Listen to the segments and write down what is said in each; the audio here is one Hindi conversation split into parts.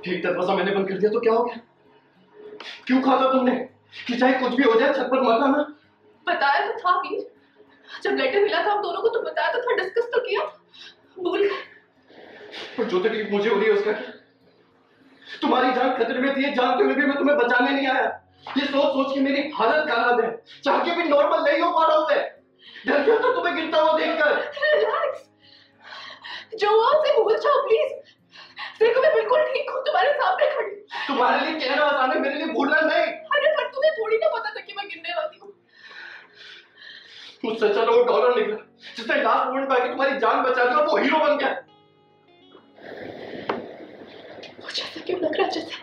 एक दरवाजा मैंने बंद कर दिया तो क्या हो गया? क्यों कहा था तुमने कि चाहे कुछ भी हो जाए छत पर मत आना? बताया तो था वीर, जब लेटर मिला था हम दोनों को तो बताया तो था, डिस्कस तो किया, भूल गए। पर जो तकलीफ मुझे हो रही है उसका क्या? तुम्हारी जान खतरे में थी, जानते हुए भी मैं तुम्हें बचाने नहीं आया। ये सोच सोच के मेरी हालत खराब है, चाह के भी नॉर्मल नहीं हो पा रहा हूं मैं। डर गया था तुम्हें गिरता हुआ देखकर। रिलैक्स, जो हुआ उसे भूल जाओ प्लीज। देखो मैं बिल्कुल ठीक हूँ, तुम्हारे सामने खड़ी। तुम्हारे लिए कहना आसान है, मेरे लिए भूलना नहीं। अरे पर तुम्हें थोड़ी ना पता था कि मैं गिरने वाली हूँ। मुझसे चलो वो डॉलर निकला जिसने लास्ट मोमेंट में आके तुम्हारी जान बचा दी और वो हीरो बन गया। मुझे ऐसा क्यों लग रहा है जैसे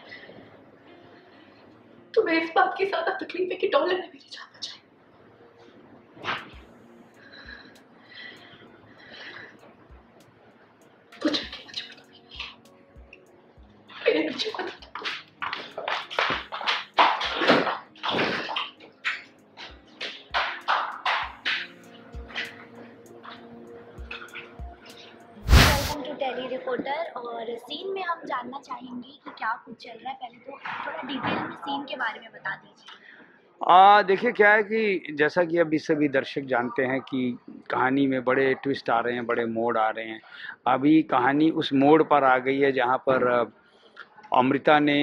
तुम्हें इस बात की ज्यादा तकलीफ है कि डॉलर ने मेरी जान बचाई। मुझे मेरे पीछे मत। Welcome to tele reporter. और सीन में हम जानना चाहेंगे कि क्या कुछ चल रहा है। पहले तो थोड़ा डिटेल में सीन के बारे में बता दीजिए। देखिए क्या है कि जैसा कि अभी सभी दर्शक जानते हैं कि कहानी में बड़े ट्विस्ट आ रहे हैं, बड़े मोड़ आ रहे हैं। अभी कहानी उस मोड़ पर आ गई है जहां पर अमृता ने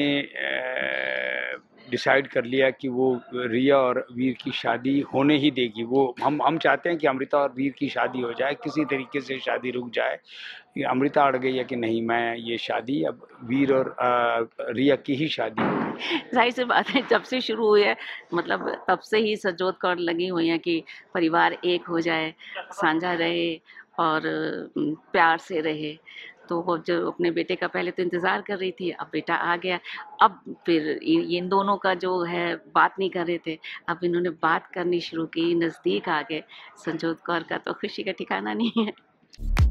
डिसाइड कर लिया कि वो रिया और वीर की शादी होने ही देगी। वो हम चाहते हैं कि अमृता और वीर की शादी हो जाए, किसी तरीके से शादी रुक जाए। अमृता अड़ गई है कि नहीं, मैं ये शादी अब वीर और रिया की ही शादी होगी। जाहिर सी बात है, जब से शुरू हुई है मतलब तब से ही संजोत कौर लगी हुई हैं कि परिवार एक हो जाए, साझा रहे और प्यार से रहे। तो वो जो अपने बेटे का पहले तो इंतज़ार कर रही थी, अब बेटा आ गया। अब फिर इन दोनों का जो है बात नहीं कर रहे थे, अब इन्होंने बात करनी शुरू की, नज़दीक आ गए। संजोत कौर का तो खुशी का ठिकाना नहीं है।